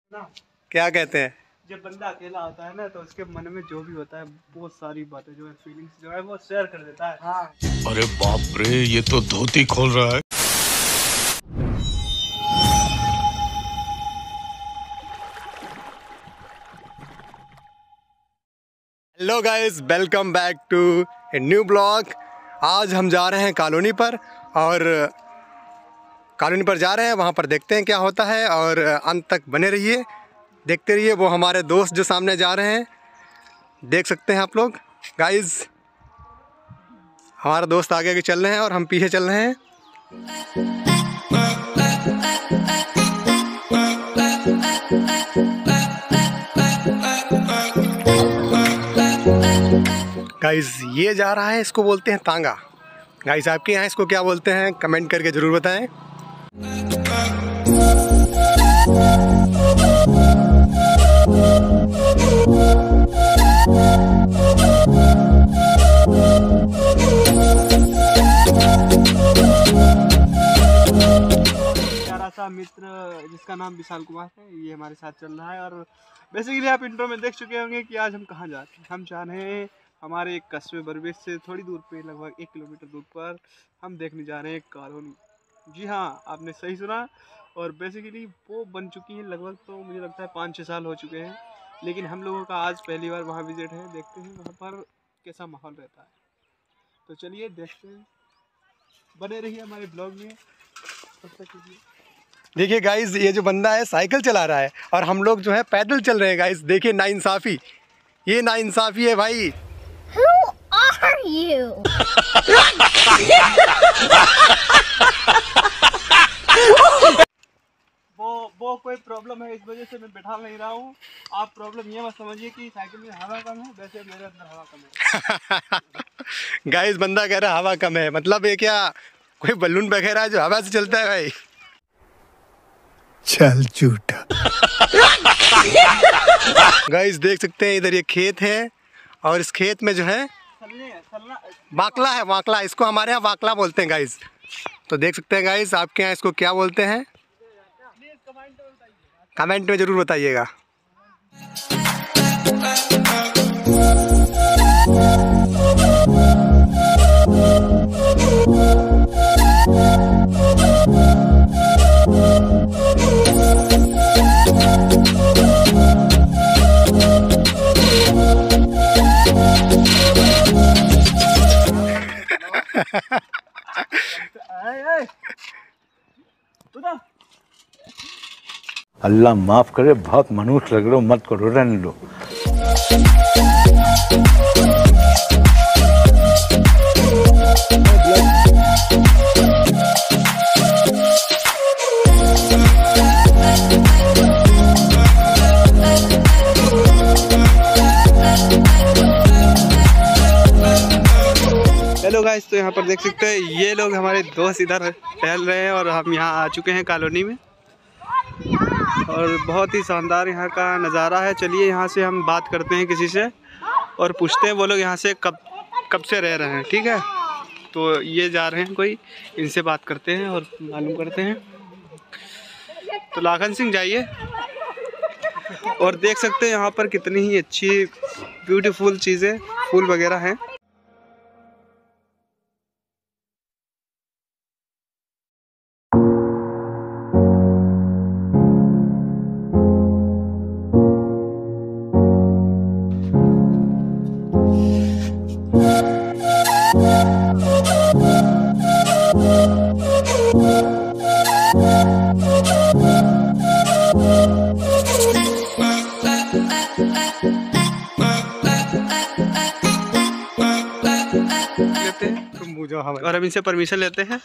ना क्या कहते हैं? जब बंदा अकेला होता है ना तो उसके मन में जो भी होता है बहुत सारी बातें जो है फीलिंग्स जो है वो शेयर कर देता है। हाँ। अरे बाप रे, ये तो धोती खोल रहा है। Hello guys, welcome back to a new blog. आज हम जा रहे हैं कॉलोनी पर और कॉलोनी पर जा रहे हैं, वहाँ पर देखते हैं क्या होता है और अंत तक बने रहिए, देखते रहिए। वो हमारे दोस्त जो सामने जा रहे हैं, देख सकते हैं आप लोग। गाइस, हमारा दोस्त आगे आगे चल रहे हैं और हम पीछे चल रहे हैं। गाइस, ये जा रहा है, इसको बोलते हैं तांगा। गाइस, आपके यहाँ इसको क्या बोलते हैं कमेंट करके ज़रूर बताएं। प्यारा सा मित्र जिसका नाम विशाल कुमार है, ये हमारे साथ चल रहा है। और बेसिकली आप इंट्रो में देख चुके होंगे कि आज हम कहाँ जा रहे हैं। हम जा रहे हैं हमारे एक कस्बे बरबेज से थोड़ी दूर पे, लगभग 1 किलोमीटर दूर पर हम देखने जा रहे हैं एक कॉलोनी। जी हाँ, आपने सही सुना। और बेसिकली वो बन चुकी है लगभग, तो मुझे लगता है 5-6 साल हो चुके हैं। लेकिन हम लोगों का आज पहली बार वहाँ विजिट है, देखते हैं वहाँ पर कैसा माहौल रहता है। तो चलिए देखते हैं, बने रहिए हमारे ब्लॉग में। तब तक के लिए देखिए गाइस, ये जो बंदा है साइकिल चला रहा है और हम लोग जो है पैदल चल रहे हैं। गाइस देखिए, नाइंसाफ़ी, ये नाइंसाफ़ी है भाई। Who are you? वो कोई प्रॉब्लम है, इस वजह से मैं बैठा नहीं रहा हूँ। आप प्रॉब्लम ये मत समझिए कि साइकिल में हवा कम है, वैसे मेरे अंदर हवा कम है। गाइस, बंदा कह रहा है हवा कम है, मतलब ये क्या कोई बलून वगैरह है जो हवा से चलता है भाई? चल झूठा। गाइस देख सकते हैं, इधर ये खेत है और इस खेत में जो है वाकला है। वाकला, इसको हमारे यहाँ वाकला बोलते हैं गाइस। तो देख सकते हैं गाइस, आपके यहाँ इसको क्या बोलते हैं कमेंट में ज़रूर बताइएगा। अल्लाह माफ करे, बहुत मनुष्य लग रहे हो, मत करो, रहने दो। हेलो गाइस, तो यहाँ पर देख सकते हैं ये लोग हमारे दोस्त इधर टहल रहे हैं और हम यहाँ आ चुके हैं कॉलोनी में। और बहुत ही शानदार यहाँ का नज़ारा है। चलिए यहाँ से हम बात करते हैं किसी से और पूछते हैं वो लोग यहाँ से कब से रह रहे हैं। ठीक है, तो ये जा रहे हैं कोई, इनसे बात करते हैं और मालूम करते हैं। तो लाखन सिंह जाइए और देख सकते हैं यहाँ पर कितनी ही अच्छी ब्यूटीफुल चीज़ें, फूल वगैरह हैं। और हम इनसे परमिशन लेते हैं।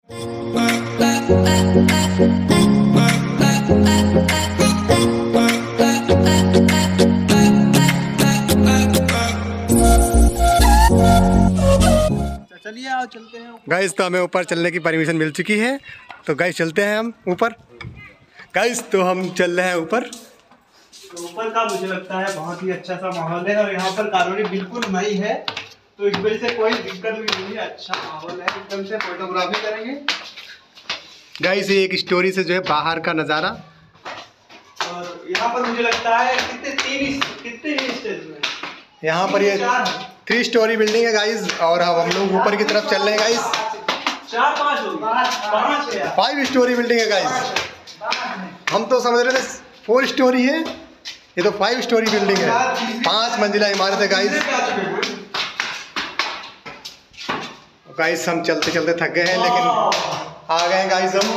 चलिए आओ चलते हैं गाइस। तो हमें ऊपर चलने की परमिशन मिल चुकी है, तो गाइस चलते हैं हम ऊपर। गाइस, तो हम चल रहे हैं ऊपर। तो ऊपर का मुझे लगता है बहुत ही अच्छा सा माहौल है और यहाँ पर कॉलोनी बिल्कुल नई है, तो इस वजह से कोई दिक्कत भी नहीं है। अच्छा माहौल है, एकदम से फोटोग्राफी करेंगे। गाइस, ये एक स्टोरी से जो है बाहर का नज़ारा। और यहाँ पर मुझे लगता है कितने ही स्टेज में यहाँ पर ये 3 स्टोरी बिल्डिंग है गाइज, और अब हम लोग ऊपर की तरफ चल रहे हैं गाइज। 4-5 होगी, 5 है। 5 स्टोरी बिल्डिंग है गाइज, हम तो समझ रहे थे 4 स्टोरी है, ये तो 5 स्टोरी बिल्डिंग है, 5 मंजिला इमारत है गाइज। गाइज हम चलते चलते थक गए हैं, लेकिन आ गए हैं गाइज हम।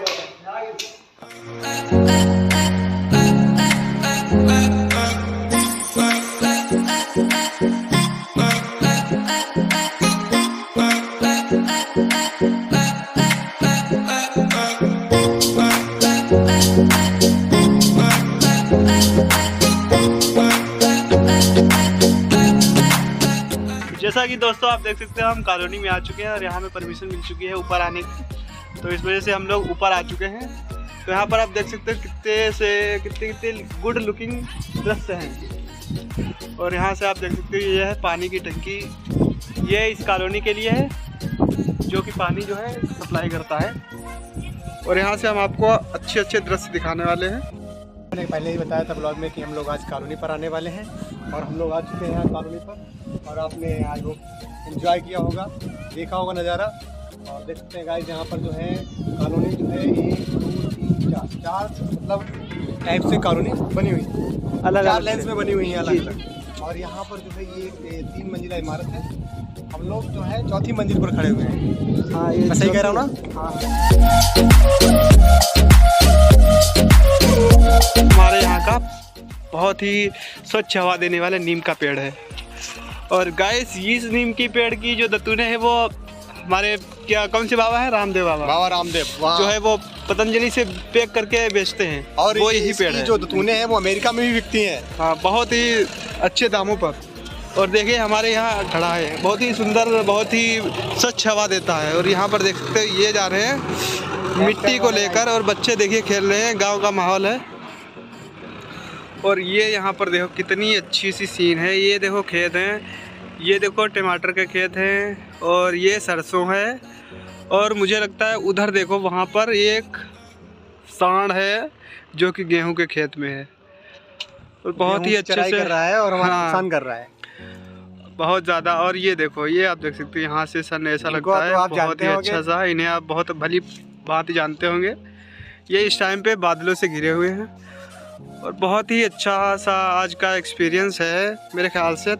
जैसा कि दोस्तों आप देख सकते हैं हम कॉलोनी में आ चुके हैं और यहाँ में परमिशन मिल चुकी है ऊपर आने की, तो इस वजह से हम लोग ऊपर आ चुके हैं। तो यहाँ पर आप देख सकते हैं कितने गुड लुकिंग दृश्य हैं। और यहाँ से आप देख सकते हैं ये है पानी की टंकी, ये इस कॉलोनी के लिए है जो कि पानी जो है सप्लाई करता है। और यहाँ से हम आपको अच्छे दृश्य दिखाने वाले हैं। मैंने पहले ही बताया था ब्लॉग में कि हम लोग आज कॉलोनी पर आने वाले हैं, और हम लोग आ चुके हैं यहाँ कॉलोनी पर। और आपने आज वो एंजॉय किया होगा, देखा होगा नज़ारा। और देख सकते हैं गाइस, यहाँ पर जो है कॉलोनी जो है 1 2 3 4 मतलब टाइप से कॉलोनी बनी हुई है, अलग 4 लेंस में बनी हुई है अलग अलग। और यहाँ पर जो है ये 3 मंजिला इमारत है, हम लोग जो है 4थी मंजिल पर खड़े हुए हैं। हाँ, ये मैं सही कह रहा हूँ ना? हाँ। हमारे यहाँ का बहुत ही स्वच्छ हवा देने वाला नीम का पेड़ है। और गाइस इस नीम की पेड़ की जो दतूने है वो हमारे कौन से बाबा है? रामदेव बाबा रामदेव जो है वो पतंजलि से पैक करके बेचते हैं, और वो यही पेड़ है। जो दतूने हैं वो अमेरिका में भी बिकती हैं। हाँ, बहुत ही अच्छे दामों पर। और देखिए हमारे यहाँ खड़ा है, बहुत ही सुंदर, बहुत ही स्वच्छ हवा देता है। और यहाँ पर देख सकते हैं ये जा रहे हैं मिट्टी को लेकर, और बच्चे देखिए खेल रहे हैं, गांव का माहौल है। और ये यहाँ पर देखो कितनी अच्छी सी सीन है, ये देखो खेत हैं, ये देखो टमाटर के खेत हैं, और ये सरसों है। और मुझे लगता है उधर देखो वहाँ पर एक सांड है जो कि गेहूं के खेत में है, और बहुत ही अच्छे से कर रहा है और हमारा हाँ, नुकसान कर रहा है बहुत ज़्यादा। और ये देखो, ये आप देख सकते हो यहाँ से सन ऐसा लगता है, आप बहुत ही अच्छा सा। इन्हें आप बहुत भली बात जानते होंगे। ये इस टाइम पे बादलों से घिरे हुए हैं, और बहुत ही अच्छा सा आज का एक्सपीरियंस है मेरे ख्याल से।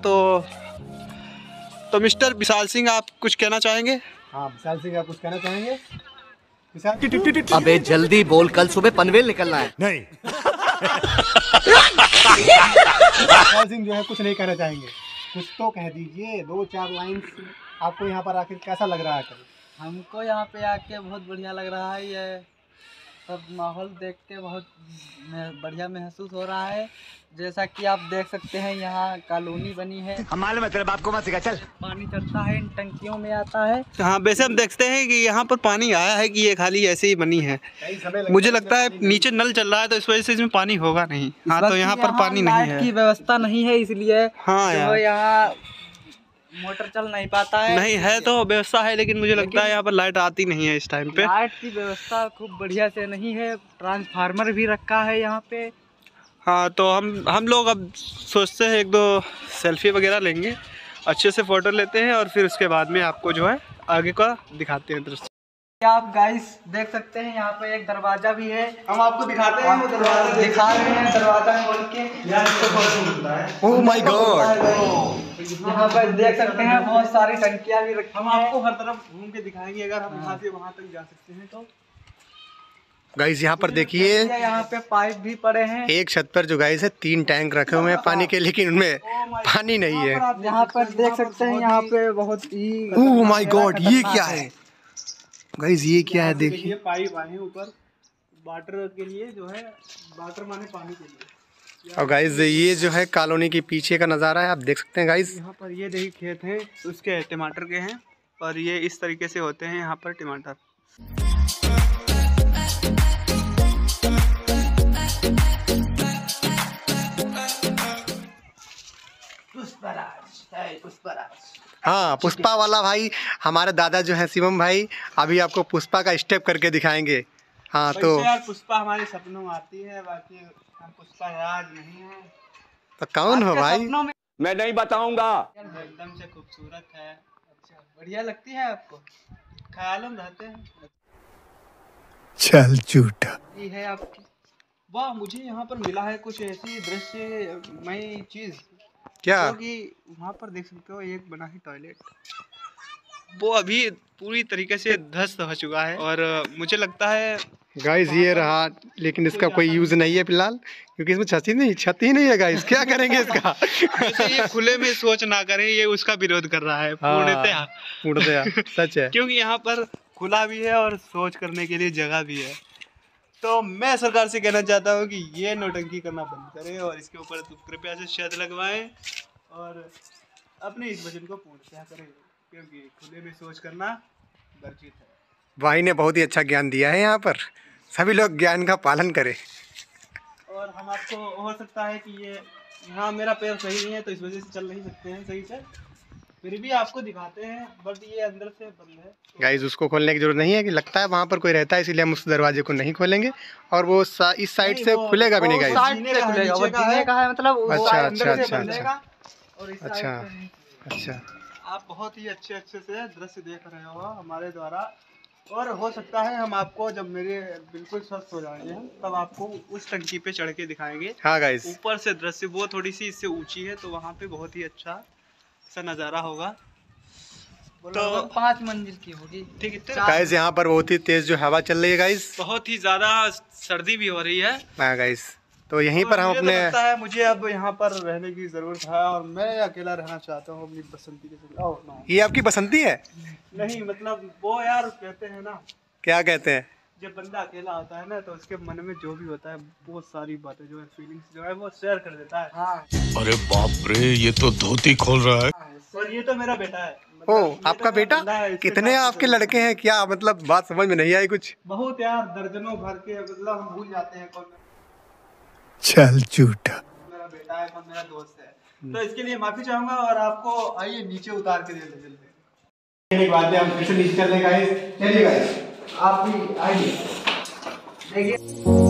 तो मिस्टर विशाल सिंह, आप कुछ कहना चाहेंगे? हाँ, विशाल सिंह आप कुछ कहना चाहेंगे? विशाल अबे जल्दी बोल, कल सुबह पनवेल निकलना है। नहीं। विशाल सिंह जो है कुछ नहीं कहना चाहेंगे, कुछ तो कह दीजिए, 2-4 लाइन। आपको यहाँ पर आकर कैसा लग रहा है? हमको यहाँ पे आके बहुत बढ़िया लग रहा है, ये सब माहौल देख के बहुत बढ़िया महसूस हो रहा है। जैसा कि आप देख सकते हैं यहाँ कॉलोनी बनी है, हमारे मतलब आपको मत सिखा, चल। पानी चढ़ता है, इन टंकियों में आता है। हाँ, वैसे हम देखते हैं कि यहाँ पर पानी आया है कि ये खाली ऐसे ही बनी है। मुझे लगता है नीचे नल चल रहा है, तो इस वजह से इसमें पानी होगा नहीं। हाँ, तो यहाँ पर पानी नहीं है, लाइट की व्यवस्था नहीं है, इसलिए हाँ यार, यहाँ मोटर चल नहीं पाता है। नहीं है तो व्यवस्था है, लेकिन मुझे लगता है यहाँ पर लाइट आती नहीं है इस टाइम पे। लाइट की व्यवस्था खूब बढ़िया से नहीं है, ट्रांसफार्मर भी रखा है यहाँ पे। हाँ, तो हम लोग अब सोचते हैं 1-2 सेल्फी वगैरह लेंगे, अच्छे से फ़ोटो लेते हैं, और फिर उसके बाद में आपको जो है आगे का दिखाते हैं दृश्य। आप गाइस देख सकते हैं यहाँ पे एक दरवाजा भी है, हम आपको दिखाते हैं, वो दरवाजा दिखा रहे हैं, दरवाजा खोल के। ओह माय गॉड, यहाँ पर देख सकते हैं बहुत सारी टंकियाँ भी रखी हम आपको हर तरफ घूम के दिखाएंगे, अगर हम यहाँ से वहाँ तक जा सकते हैं तो। गाइस यहाँ पर देखिए, यहाँ पे पाइप भी पड़े हैं। एक छत पर जो गाइस है 3 टैंक रखे हुए हैं पानी के, लेकिन उनमें पानी नहीं है। यहाँ पर देख सकते हैं, यहाँ पे बहुत ही ओह माय गॉड, ये क्या है गाइस? ये क्या है? देखिए पाइप आए हैं ऊपर वाटर के लिए, जो है वाटर माने पानी के लिए। और गाइस ये जो है कॉलोनी के पीछे का नज़ारा है, आप देख सकते हैं गाइस। यहाँ पर ये देखिए खेत हैं, उसके टमाटर के हैं, और ये इस तरीके से होते हैं यहाँ पर टमाटर। हाँ, पुष्पा वाला भाई हमारे दादा जो है शिवम भाई, अभी आपको पुष्पा का स्टेप करके दिखाएंगे। हाँ, तो यार पुष्पा हमारे सपनों में आती है, बाकी हम पुष्पा राज नहीं है। तो कौन हो आपके भाई? सपनों में मैं नहीं बताऊंगा। एकदम से खूबसूरत है। अच्छा बढ़िया लगती है आपको? ख्यालों में रहते हैं। चल झूठा। ये है आपकी। वाह, मुझे यहाँ पर मिला है कुछ ऐसी दृश्यमयी चीज, क्या? क्योंकि वहाँ पर देख सकते हो एक बना है टॉयलेट, वो अभी पूरी तरीके से ध्वस्त हो चुका है और मुझे लगता है गाइस ये रहा, लेकिन इसका कोई यूज नहीं है फिलहाल, क्योंकि इसमें छत ही नहीं है गाइस। क्या करेंगे इसका? जैसे ये खुले में सोच ना करें, ये उसका विरोध कर रहा है पूर्णतया। पूर्णतया सच है। क्योंकि यहाँ पर खुला भी है और सोच करने के लिए जगह भी है। तो मैं सरकार से कहना चाहता हूँ कि ये नौटंकी करना बंद करें और इसके ऊपर तो कृपया से शहद लगवाएं और अपने इस वचन को पूर्णतया करें, क्योंकि खुले में सोच करना वर्जित है। भाई ने बहुत ही अच्छा ज्ञान दिया है। यहाँ पर सभी लोग ज्ञान का पालन करें। और हम आपको हो सकता है कि ये यहाँ मेरा पैर सही नहीं है तो इस वजह से चल नहीं सकते हैं सही से, फिर भी आपको दिखाते हैं, बट ये अंदर से बंद है। गाइस उसको खोलने की जरूरत नहीं है, कि लगता है वहाँ पर कोई रहता है, इसीलिए हम उस दरवाजे को नहीं खोलेंगे। और वो इस साइड से खुलेगा भी नहीं गाइस। साइड से खुलेगा, वो जीने का है, मतलब वो अच्छा, अंदर अच्छा, से अच्छा, बंदेगा और इस अच्छा। साइड से नहीं। अच्छा आप बहुत ही अच्छे से दृश्य देख रहे हो हमारे द्वारा, और हो सकता है हम आपको जब मेरे बिल्कुल स्वस्थ हो जाएंगे हम, तब आपको उस टंकी पे चढ़ के दिखाएंगे। हाँ गाइस, ऊपर से दृश्य वो थोड़ी सी इससे ऊंची है, तो वहाँ पे बहुत ही अच्छा सा नज़ारा होगा। तो 5 मंजिल की होगी। ठीक है गाइस यहाँ पर बहुत ही तेज जो हवा चल रही है गाइस। बहुत ही ज़्यादा सर्दी भी हो रही है। हाँ गाइस, तो यहीं पर हम मुझे तो अपने लगता है मुझे अब यहाँ पर रहने की ज़रूरत है और मैं अकेला रहना चाहता हूँ अपनी बसंती के साथ। ओह नो, ये आपकी बसंती है? नहीं मतलब वो यार कहते हैं ना, क्या कहते हैं? जब बंदा अकेला होता है ना तो उसके मन में जो भी होता है बहुत सारी बातें जो है, फीलिंग्स जो है वो शेयर कर देता है। हाँ अरे बाप रे, ये तो धोती खोल रहा है। और ये तो मेरा बेटा है। ओ ये तो आपका मेरा बेटा? बंदा है, इसके कितने साथ आपके तो लड़के हैं? क्या मतलब बात समझ में नहीं आई कुछ। बहुत यार, दर्जनों भर के, मतलब हम भूल जाते हैं कौन चल झूठा। मेरा बेटा है कौन मेरा दोस्त है। तो इसके लिए माफी चाहूंगा और आपको आइए नीचे उतार के दे देते हैं। बाद में हम फिर से नीचे चलने गाइस। चलिए गाइस आप भी आइए। देखिए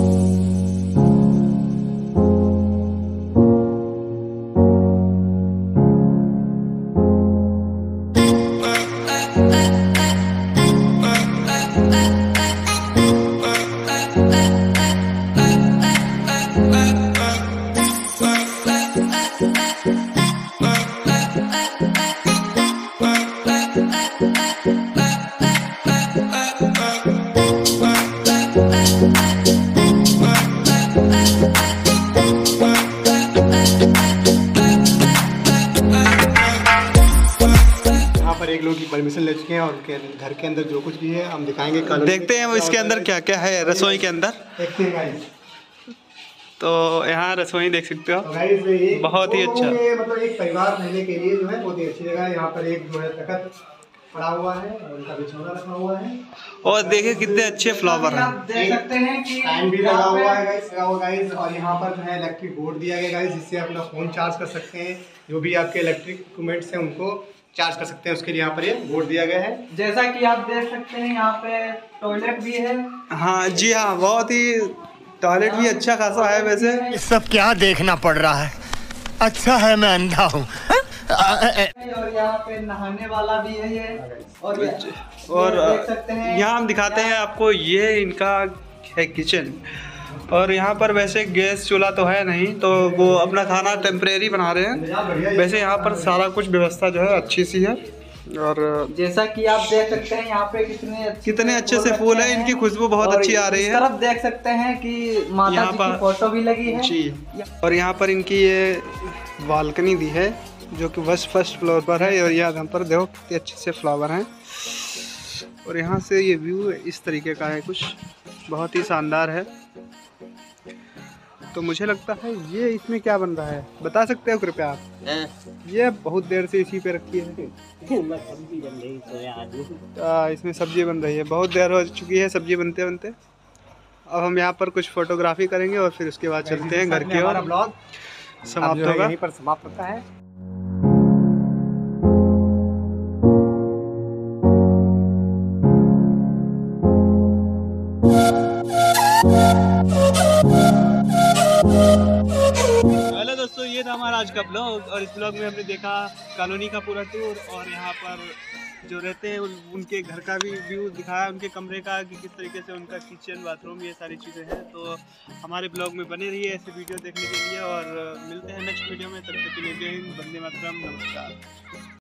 एक लोग की परमिशन ले चुके हैं और उनके घर के अंदर जो कुछ भी है हम दिखाएंगे। देखते हैं इसके अंदर क्या क्या है रसोई के अंदर। देखते हैं गाइस। तो यहाँ रसोई देख सकते हो, तो गाइस ये बहुत ही अच्छा। मतलब एक परिवार रहने के लिए जो है बहुत ही अच्छी जगह है। यहाँ पर एक जो है तखत पड़ा हुआ है और उनका बिछौना रखा हुआ है, और देखिए कितने अच्छे फ्लावर हैं। आप देख सकते हैं कि फैन भी लगा हुआ है गाइस, और यहाँ पर जो है इलेक्ट्रिक बोर्ड दिया गया गाइस, जिससे अपना फोन चार्ज कर सकते हैं। जो भी आपके इलेक्ट्रिक इक्विपमेंट्स हैं उनको चार्ज कर सकते हैं, उसके लिए यहाँ पर ये बोर्ड दिया गया है। जैसा कि आप देख सकते हैं यहाँ पे टॉयलेट भी है। हाँ जी हाँ, बहुत ही टॉयलेट भी अच्छा खासा है वैसे। ये सब क्या देखना पड़ रहा है? अच्छा है मैं अंधा हूँ। और यहाँ पे नहाने वाला भी है ये, और देख सकते हैं यहाँ हम दिखाते हैं आपको, ये इनका है किचन। और यहाँ पर वैसे गैस चूल्हा तो है नहीं, तो वो अपना खाना टेम्परेरी बना रहे हैं। वैसे यहाँ पर सारा कुछ व्यवस्था जो है अच्छी सी है। और जैसा कि आप देख सकते हैं यहाँ पे कितने अच्छे से फूल है, इनकी खुशबू बहुत अच्छी आ रही है। इस तरफ देख सकते हैं कि माता यहाँ जी पर की फोटो भी लगी है जी। और यहाँ पर इनकी ये बालकनी दी है जो कि बस फर्स्ट फ्लोर पर है, और यहाँ पर देखो कितने अच्छे से फ्लावर हैं। और यहाँ से ये व्यू इस तरीके का है, कुछ बहुत ही शानदार है। तो मुझे लगता है ये इसमें क्या बन रहा है, बता सकते हो कृपया आप? ये बहुत देर से इसी पे रखी है। इसमें सब्जी बन रही है, बहुत देर हो चुकी है सब्जी बनते बनते। अब हम यहाँ पर कुछ फोटोग्राफी करेंगे और फिर उसके बाद चलते हैं घर की ओर। ब्लॉग समाप्त होगा, यहीं पर समाप्त होता है। हेलो दोस्तों, ये था हमारा आज का ब्लॉग। और इस ब्लॉग में हमने देखा कॉलोनी का पूरा टूर और यहाँ पर जो रहते हैं उनके घर का भी व्यू दिखाया, उनके कमरे का कि किस तरीके से उनका किचन बाथरूम ये सारी चीज़ें हैं। तो हमारे ब्लॉग में बने रहिए ऐसे वीडियो देखने के लिए और मिलते हैं नेक्स्ट वीडियो में। तब तक के लिए जय हिंद, वंदे मातरम, नमस्कार।